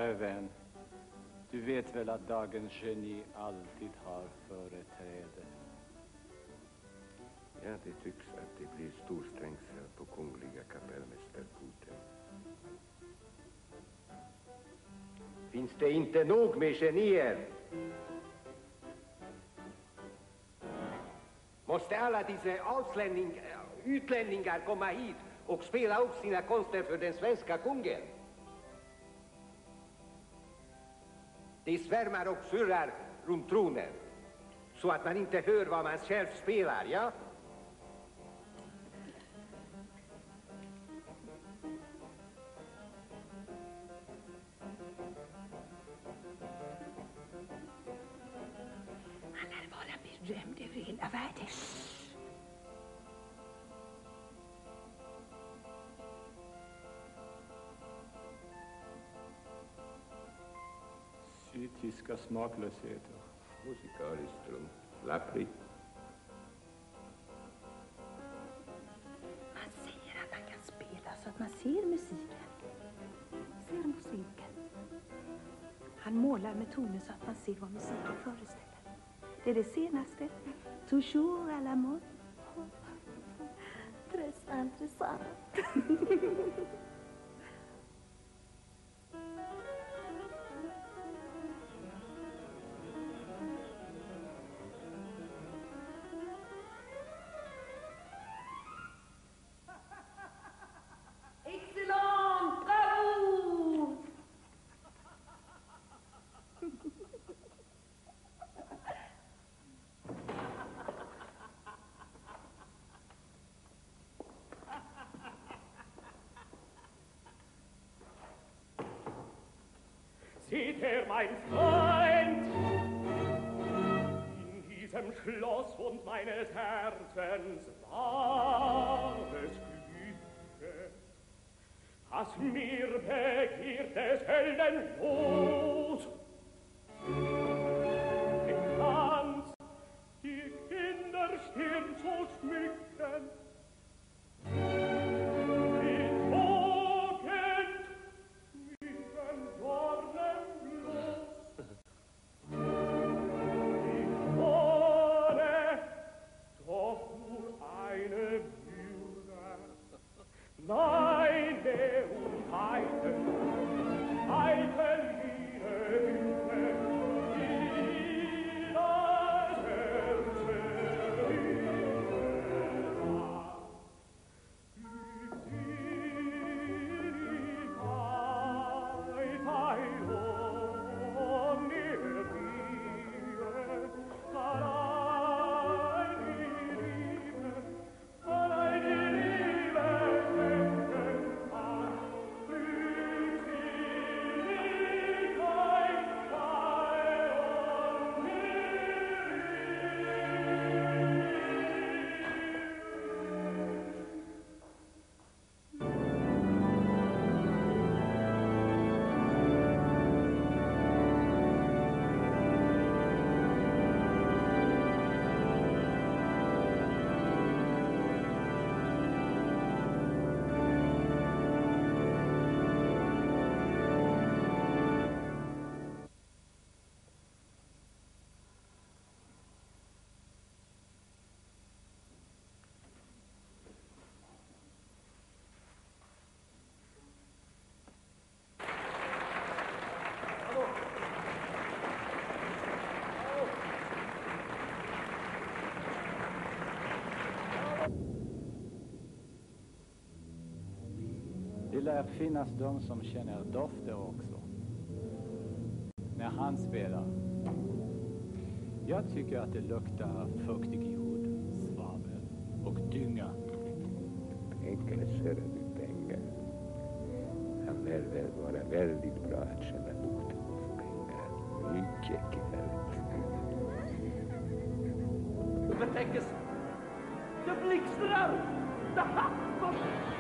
Kära vän, du vet väl att dagens geni alltid har företräde? Ja, det tycks att det blir stor strängsel på kungliga kapellmästerporten. Finns det inte nog med genier? Måste alla dessa utlänningar komma hit och spela upp sina konster för den svenska kungen? De svärmar och surrar runt tronen så att man inte hör vad man själv spelar, ja? Han lär vara berömd över hela världen. Sydtyska smaklösheter. Musikaliskt strunt, lapprig. Han säger att han kan spela så att man ser musiken. Ser musiken. Han målar med toner så att man ser vad musiken föreställer. Det är det senaste. Toujours à la mode. Très intressant. Excellent! Bravo! Seht her, mein Freund, in diesem Schloss wohnt meines Herzens wahres Glück. Was mir begehrt des Helden Los, den Tanz, die Kinderstirn zu schmücken, Neine und Heiden, die das Herz Det lär finnas de som känner dofter också. När han spelar. Jag tycker att det luktar fuktig jord, svavel och dynga. Pengar, ser du pengar. Han lär väl vara väldigt bra att känna lukten av pengar. Mycket gefällt. Betänkes, det blixtrar! Det hattar!